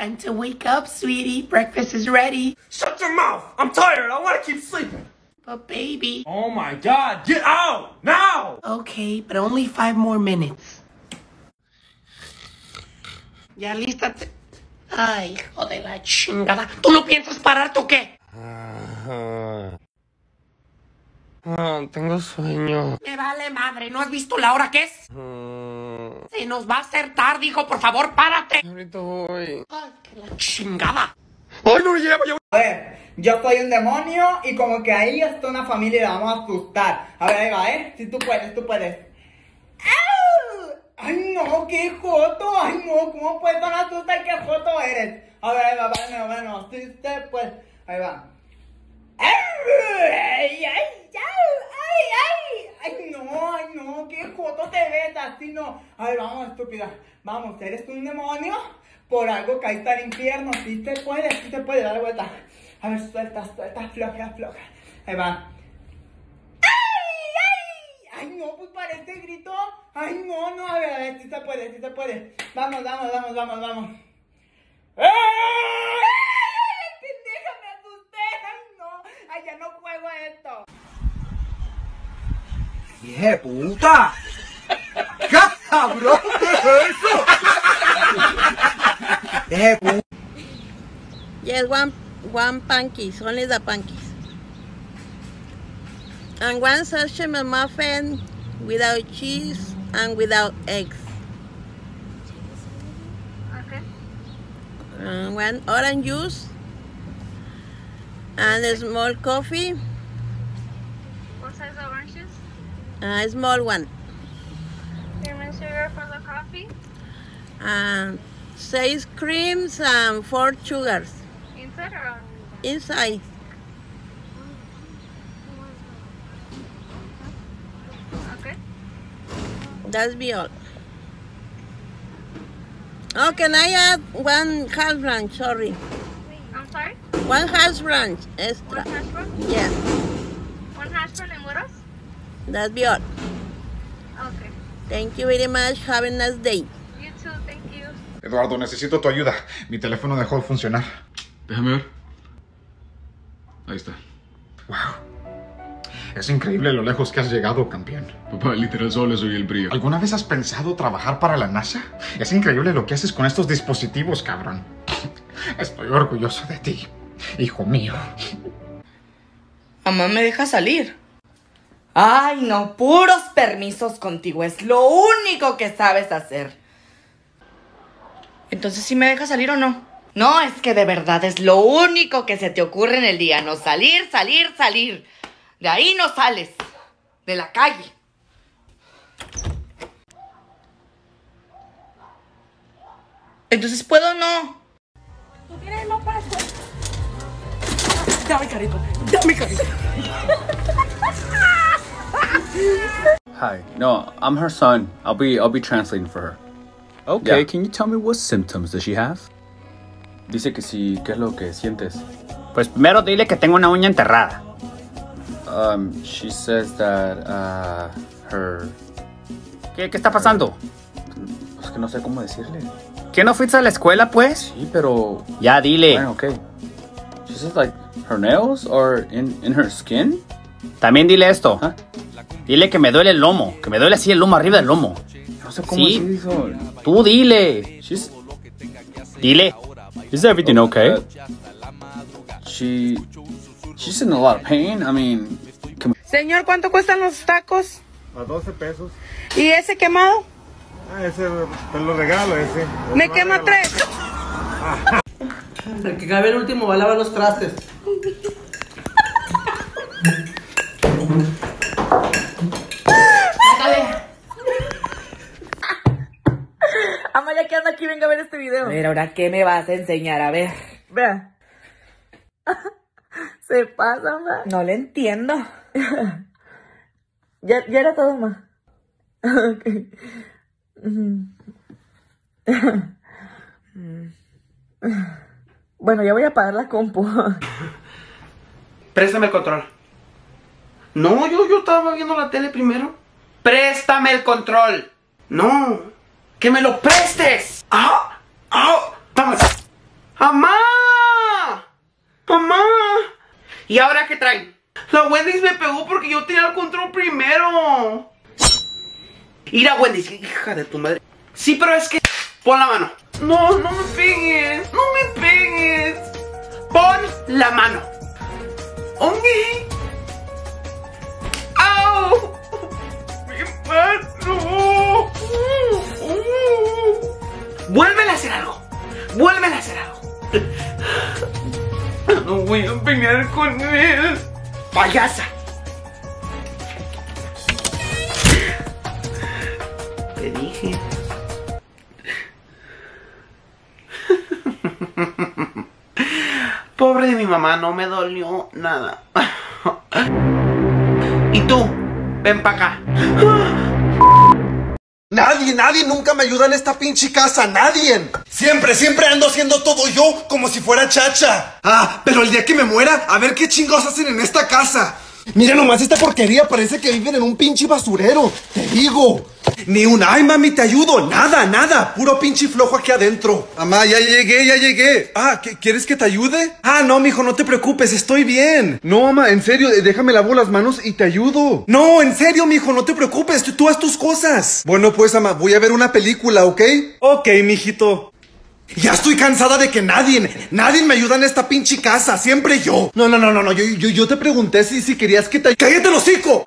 Time to wake up, sweetie. Breakfast is ready. Shut your mouth! I'm tired. I want to keep sleeping. But baby. Oh my God! Get out now! Okay, but only 5 more minutes. Ya lístate. Ay, hijo de la chingada. ¿Tú no piensas pararte o qué? Tengo sueño. Me vale madre, ¿no has visto la hora que es? Se nos va a hacer tarde, hijo, por favor, párate. Ahorita voy. Ay, que la chingada. ¡Ay, no me lleva! A ver, yo soy un demonio y como que ahí está una familia y la vamos a asustar. A ver, ahí va, Si tú puedes, tú puedes. ¡Au! ¡Ay, no! ¡Qué joto! ¡Ay, no! ¿Cómo puedes tan asustar? ¡Qué joto eres! A ver, ahí va, bueno. Sí, usted, pues. Ahí va. ¡Ay, ay, ay! ¡Ay, no! ¡Qué joto te ves! Así no. A ver, vamos, estúpida. Vamos, ¿eres un demonio? Por algo caíste al infierno. Sí te puede, dale vuelta. A ver, suelta, floja. Ahí va. ¡Ay, no! Pues parece grito. ¡Ay, no! A ver, sí se puede. Vamos. ¡Ay! ¡Pendeja, me asusté! ¡Ay, no! ¡Ay, ya no juego a esto! ¡Hija de puta! ¡Qué cabrón! ¿Qué es eso? Yes, one pancakes, only the pancakes. And one sausage muffin without cheese and without eggs. Okay. One orange juice and a small coffee. What size of oranges? A small one. Cream sugar for the coffee. And 6 creams and 4 sugars. Inside or out? Inside. Okay. That's be all. Oh, can I add one hash brown? Sorry. I'm sorry? One hash brown extra. One hash brown? Yes. One hash brown and what else? That's be all. Okay. Thank you very much. Have a nice day. You too, thank you. Eduardo, necesito tu ayuda. Mi teléfono dejó de funcionar. Déjame ver. Ahí está. Wow. Es increíble lo lejos que has llegado, campeón. Papá, literal solo soy el brillo. ¿Alguna vez has pensado trabajar para la NASA? Es increíble lo que haces con estos dispositivos, cabrón. Estoy orgulloso de ti, hijo mío. Mamá me deja salir. Ay, no, puros permisos contigo. Es lo único que sabes hacer. Entonces, ¿sí me deja salir o no? No, es que de verdad es lo único que se te ocurre en el día. No salir. De ahí no sales. De la calle. Entonces, ¿puedo o no? ¿Tú tienes más para hacer? Dame carito. Hi. No, I'm her son. I'll be translating for her. Okay, Yeah. can you tell me what symptoms does she have? Dice que sí, ¿qué es lo que sientes? Pues primero dile que tengo una uña enterrada. She says that, her... ¿Qué está pasando? Pues que no sé cómo decirle. ¿Que no fuiste a la escuela, pues? Sí, pero... Ya, dile. Bueno, okay. She says like, her nails or in her skin? También dile esto. ¿Ah? Dile que me duele el lomo. Que me duele así el lomo arriba del lomo. No sé cómo ¿Sí? decir eso. Tú dile. Dile. Is everything okay? She's in a lot of pain. I mean... Señor, ¿cuánto cuestan los tacos? A 12 pesos. ¿Y ese quemado? Ese te lo regalo, ese. Me quema 3. El que cabe el último va a lavar los trastes. Amaya, ¿qué anda aquí? Venga a ver este video. A ver, ahora, ¿qué me vas a enseñar? A ver. Vea. Se pasa, ma. No le entiendo. ya era todo, ma. Ok. Bueno, ya voy a apagar la compu. Préstame el control. No, yo estaba viendo la tele primero. Préstame el control. No, que me lo prestes. Vamos. ¡Mamá! ¡Mamá! ¿Y ahora qué traen? La Wendy's me pegó porque yo tenía el control primero. Ir a Wendy's, hija de tu madre. Sí, pero es que... Pon la mano. No, no me pegues. No me pegues. Pon la mano. Ok. ¡Au! ¡Mi mano! Vuélvele a hacer algo. Vuélvele a hacer algo. No voy a pelear con él. ¡Payasa! Te dije. Pobre de mi mamá, no me dolió nada. ¿Y tú? Ven para acá. Nadie nunca me ayuda en esta pinche casa, nadie. Siempre ando haciendo todo yo, como si fuera chacha. Ah, pero el día que me muera, a ver qué chingados hacen en esta casa. Mira nomás esta porquería, parece que viven en un pinche basurero, te digo. Ni un, ay mami, te ayudo, nada, puro pinche flojo aquí adentro. Mamá, ya llegué. Ah, ¿quieres que te ayude? Ah, no, mijo, no te preocupes, estoy bien. No, mamá, en serio, déjame lavo las manos y te ayudo. No, en serio, mijo, no te preocupes, tú haz tus cosas. Bueno, pues, mamá, voy a ver una película, ¿ok? Ok, mijito. Ya estoy cansada de que nadie me ayuda en esta pinche casa, siempre yo. No, yo te pregunté si querías que te... ¡Cállate el hocico!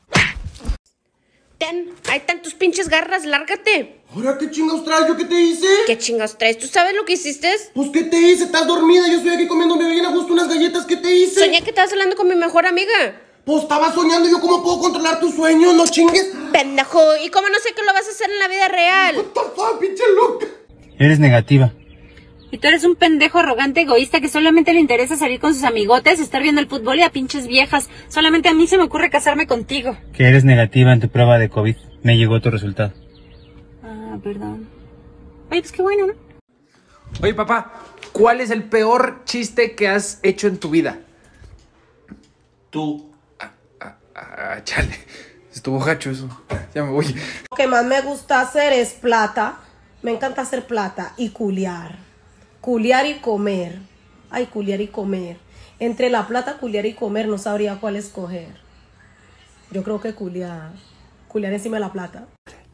Ahí están tus pinches garras, lárgate. ¿Ahora qué chingados traes? ¿Yo qué te hice? ¿Qué chingados traes? ¿Tú sabes lo que hiciste? Pues ¿qué te hice? ¿Estás dormida? Yo estoy aquí comiéndome bien a gusto unas galletas. ¿Qué te hice? Soñé que estabas hablando con mi mejor amiga. Pues estaba soñando. ¿Yo cómo puedo controlar tus sueños? No chingues. Pendejo. ¿Y cómo no sé que lo vas a hacer en la vida real? What the fuck, pinche loca. Eres negativa. Y tú eres un pendejo arrogante, egoísta, que solamente le interesa salir con sus amigotes, estar viendo el fútbol y a pinches viejas. Solamente a mí se me ocurre casarme contigo. Que eres negativa en tu prueba de COVID. Me llegó tu resultado. Ah, perdón. Oye, pues qué bueno, ¿no? Oye, papá, ¿cuál es el peor chiste que has hecho en tu vida? Tú. Chale. Estuvo gacho eso. Ya me voy. Lo que más me gusta hacer es plata. Me encanta hacer plata y culiar. Culiar y comer. Ay, culiar y comer. Entre la plata, culiar y comer no sabría cuál escoger. Yo creo que culiar. Culiar encima de la plata.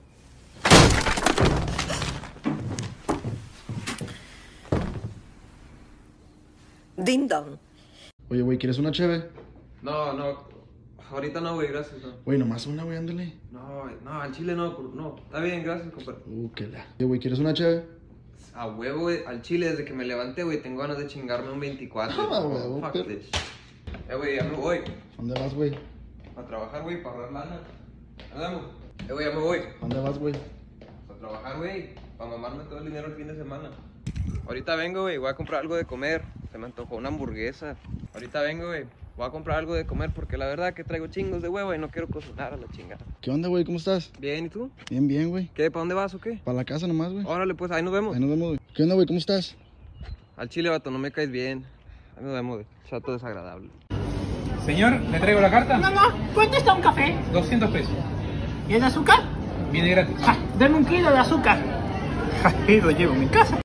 Ding dong. Oye, güey, ¿quieres una cheve? No, ahorita no, güey, gracias. Güey, nomás una, güey, ándale. No, al chile no, está bien, gracias, compadre. Qué la. Oye, güey, ¿quieres una cheve? A huevo, güey, al chile, desde que me levanté, güey, tengo ganas de chingarme un 24. Ah, huevo, fuck pero... this. Güey, ya me voy. ¿Dónde vas, güey? A trabajar, güey, para ahorrar lana. Andamos. Güey, ya me voy. ¿Dónde vas, güey? A trabajar, güey, para mamarme todo el dinero el fin de semana. Ahorita vengo, güey, voy a comprar algo de comer. Se me antojó una hamburguesa. Ahorita vengo, güey, voy a comprar algo de comer porque la verdad que traigo chingos de huevo y no quiero cocinar a la chingada. ¿Qué onda, güey? ¿Cómo estás? Bien, ¿y tú? Bien, güey. ¿Qué? ¿Para dónde vas o qué? Para la casa nomás, güey. Órale, pues, ahí nos vemos. Ahí nos vemos, güey. ¿Qué onda, güey? ¿Cómo estás? Al chile, vato, no me caes bien. Ahí nos vemos, güey. Chato desagradable. Señor, ¿le traigo la carta? No, ¿cuánto está un café? 200 pesos. ¿Y el de azúcar? Viene gratis. Ja, dame 1 kilo de azúcar. Ja, lo llevo en mi casa.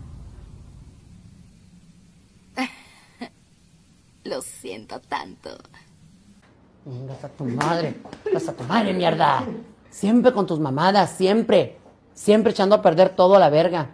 Lo siento tanto. Vengas a tu madre, mierda. Siempre con tus mamadas, siempre. Siempre echando a perder todo a la verga.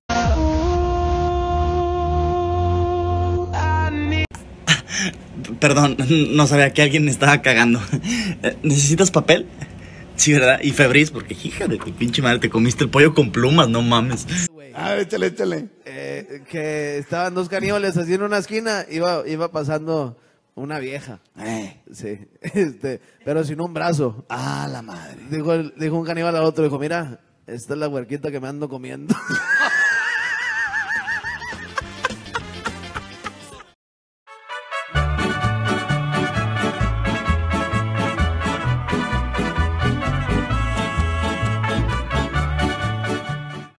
Perdón, no sabía que alguien estaba cagando. ¿Necesitas papel? Sí, ¿verdad? Y Febreze, porque hija de tu pinche madre, te comiste el pollo con plumas, no mames. A ver, échale. Que estaban 2 caníbales así en una esquina, iba pasando una vieja. Sí, pero sin un brazo. Ah, la madre. Dijo un caníbal al otro, dijo, mira, esta es la huerquita que me ando comiendo.